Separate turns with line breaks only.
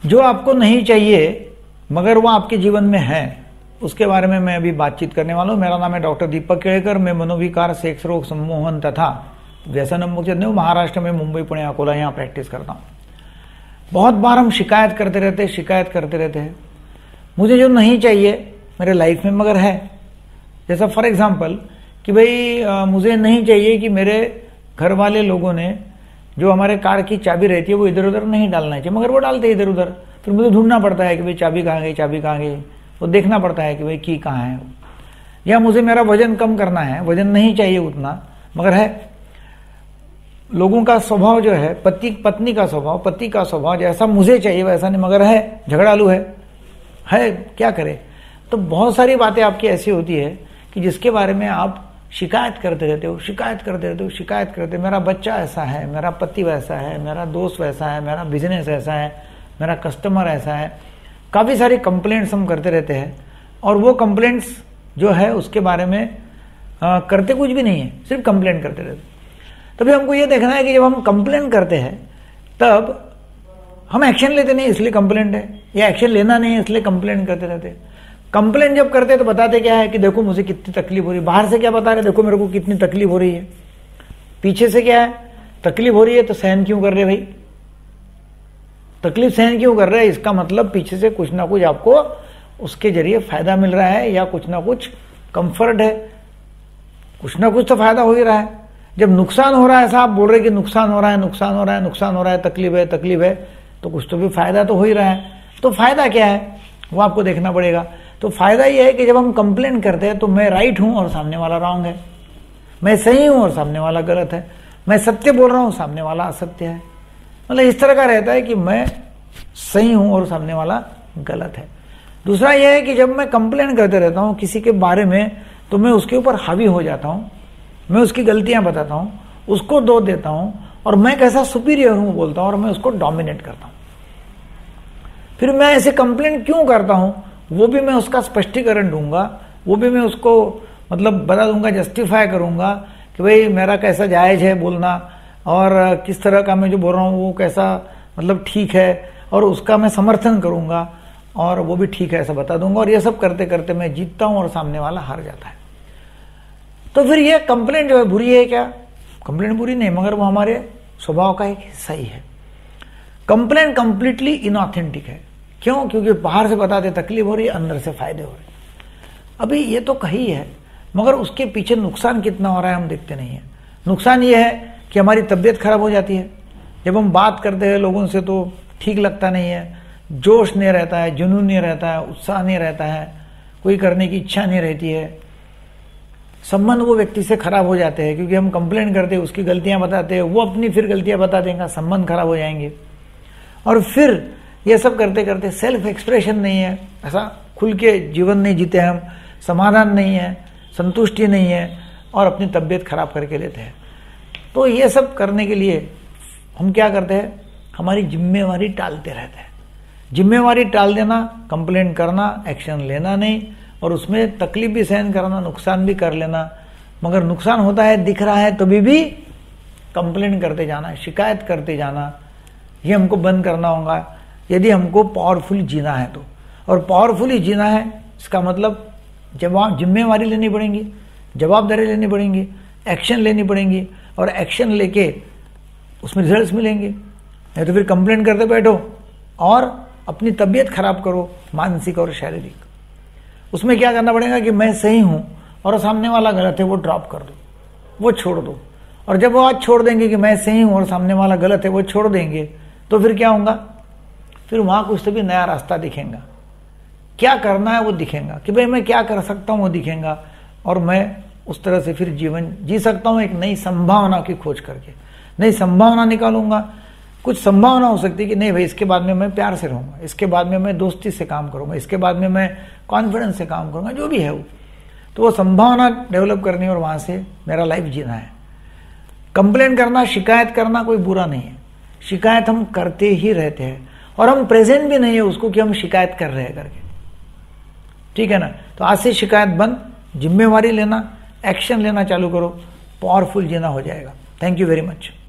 जो आपको नहीं चाहिए मगर वो आपके जीवन में है, उसके बारे में मैं अभी बातचीत करने वाला हूँ। मेरा नाम है डॉक्टर दीपक केळकर। मैं मनोविकार, सेक्स रोग, सम्मोहन तथा व्यसन मुक्त महाराष्ट्र में मुंबई, पुणे, अकोला यहाँ प्रैक्टिस करता हूँ। बहुत बार हम शिकायत करते रहते हैं मुझे जो नहीं चाहिए मेरे लाइफ में मगर है। जैसा फॉर एग्जांपल कि भाई मुझे नहीं चाहिए कि मेरे घर वाले लोगों ने जो हमारे कार की चाबी रहती है वो इधर उधर नहीं डालना चाहिए, मगर वो डालते इधर उधर। फिर मुझे ढूंढना पड़ता है कि भाई चाबी कहाँ गई, वो देखना पड़ता है कि भाई की कहाँ है। या मुझे मेरा वजन कम करना है, वजन नहीं चाहिए उतना मगर है। लोगों का स्वभाव जो है, पत्नी का स्वभाव जैसा मुझे चाहिए वैसा नहीं मगर है, झगड़ालू है क्या करे। तो बहुत सारी बातें आपकी ऐसी होती है कि जिसके बारे में आप शिकायत करते रहते हो। मेरा बच्चा ऐसा है, मेरा पति वैसा है, मेरा दोस्त वैसा है, मेरा बिजनेस ऐसा है, मेरा कस्टमर ऐसा है। काफ़ी सारी कंप्लेंट्स हम करते रहते हैं और वो कंप्लेंट्स जो है उसके बारे में करते कुछ भी नहीं है, सिर्फ कंप्लेंट करते रहते। तभी हमको ये देखना है कि जब हम कंप्लेंट करते हैं तब हम एक्शन लेते नहीं इसलिए कंप्लेंट है, या एक्शन लेना नहीं है इसलिए कंप्लेंट करते रहते। कंप्लेंट जब करते हैं तो बताते क्या है कि देखो मुझे कितनी तकलीफ हो रही है। बाहर से क्या बता रहे, देखो मेरे को कितनी तकलीफ हो रही है। पीछे से क्या है, तकलीफ हो रही है तो सहन क्यों कर रहे भाई, तकलीफ सहन क्यों कर रहे हैं, इसका मतलब पीछे से कुछ ना कुछ आपको उसके जरिए फायदा मिल रहा है या कुछ ना कुछ कंफर्ट है, कुछ ना कुछ तो फायदा हो ही रहा है। जब नुकसान हो रहा है, ऐसा आप बोल रहे कि नुकसान हो रहा है, तकलीफ है, तो कुछ तो भी फायदा तो हो ही रहा है। तो फायदा क्या है वो आपको देखना पड़ेगा। तो फायदा ये है कि जब हम कंप्लेंट करते हैं तो मैं राइट हूं और सामने वाला रॉन्ग है, मैं सही हूं और सामने वाला गलत है, मैं सत्य बोल रहा हूं सामने वाला असत्य है। मतलब इस तरह का रहता है कि मैं सही हूं और सामने वाला गलत है। दूसरा यह है कि जब मैं कंप्लेंट करते रहता हूं किसी के बारे में तो मैं उसके ऊपर हावी हो जाता हूं, मैं उसकी गलतियां बताता हूं, उसको दोष देता हूं और मैं कैसा सुपीरियर हूं बोलता हूं और मैं उसको डोमिनेट करता हूं। फिर मैं ऐसे कंप्लेंट क्यों करता हूं वो भी मैं उसका स्पष्टीकरण दूंगा, वो भी मैं उसको मतलब बता दूंगा, जस्टिफाई करूंगा कि भाई मेरा कैसा जायज है बोलना और किस तरह का मैं जो बोल रहा हूँ वो कैसा मतलब ठीक है, और उसका मैं समर्थन करूंगा और वो भी ठीक है ऐसा बता दूंगा। और ये सब करते करते मैं जीतता हूँ और सामने वाला हार जाता है। तो फिर ये कंप्लेंट जो है बुरी है क्या, कंप्लेंट बुरी नहीं मगर वो हमारे स्वभाव का एक हिस्सा ही है। कंप्लेंट कंप्लीटली इनऑथेंटिक है। क्यों? क्योंकि बाहर से बताते तकलीफ हो रही है, अंदर से फायदे हो रहे हैं। अभी ये तो कही है मगर उसके पीछे नुकसान कितना हो रहा है हम देखते नहीं है। नुकसान ये है कि हमारी तबीयत खराब हो जाती है। जब हम बात करते हैं लोगों से तो ठीक लगता नहीं है, जोश नहीं रहता है, जुनून नहीं रहता है, उत्साह नहीं रहता है, कोई करने की इच्छा नहीं रहती है। संबंध वो व्यक्ति से खराब हो जाते हैं क्योंकि हम कंप्लेंट करते हैं, उसकी गलतियां बताते हैं, वो अपनी फिर गलतियां बता देंगे, संबंध खराब हो जाएंगे। और फिर ये सब करते करते सेल्फ एक्सप्रेशन नहीं है, ऐसा खुल के जीवन नहीं जीते हम, समाधान नहीं है, संतुष्टि नहीं है और अपनी तबीयत खराब करके लेते हैं। तो ये सब करने के लिए हम क्या करते हैं, हमारी जिम्मेवारी टालते रहते हैं। जिम्मेवारी टाल देना, कंप्लेंट करना, एक्शन लेना नहीं और उसमें तकलीफ भी सहन करना, नुकसान भी कर लेना। मगर नुकसान होता है दिख रहा है तभी भी कंप्लेंट करते जाना, शिकायत करते जाना, ये हमको बंद करना होगा यदि हमको पावरफुल जीना है तो। और पावरफुली जीना है इसका मतलब जिम्मेवारी लेनी पड़ेगी, जवाबदारी लेनी पड़ेगी, एक्शन लेनी पड़ेगी और एक्शन लेके उसमें रिजल्ट्स मिलेंगे। नहीं तो फिर कंप्लेंट करते बैठो और अपनी तबीयत खराब करो, मानसिक और शारीरिक। उसमें क्या करना पड़ेगा कि मैं सही हूं और सामने वाला गलत है, वो ड्रॉप कर दो, वो छोड़ दो। और जब वो आज छोड़ देंगे कि मैं सही हूं और सामने वाला गलत है, वो छोड़ देंगे तो फिर क्या होगा, फिर वहां कुछ तो भी नया रास्ता दिखेगा, क्या करना है वो दिखेगा कि भाई मैं क्या कर सकता हूं वो दिखेगा और मैं उस तरह से फिर जीवन जी सकता हूं, एक नई संभावना की खोज करके नई संभावना निकालूंगा। कुछ संभावना हो सकती है कि नहीं भाई इसके बाद में मैं प्यार से रहूंगा, इसके बाद में मैं दोस्ती से काम करूंगा, इसके बाद में मैं कॉन्फिडेंस से काम करूंगा, जो भी है वो। तो वो संभावना डेवलप करनी और वहां से मेरा लाइफ जीना है। कंप्लेंट करना, शिकायत करना कोई बुरा नहीं है, शिकायत हम करते ही रहते हैं और हम प्रेजेंट भी नहीं है उसको कि हम शिकायत कर रहे हैं करके, ठीक है ना। तो आज से शिकायत बंद, जिम्मेवारी लेना, एक्शन लेना चालू करो, पावरफुल जीना हो जाएगा। Thank you very much.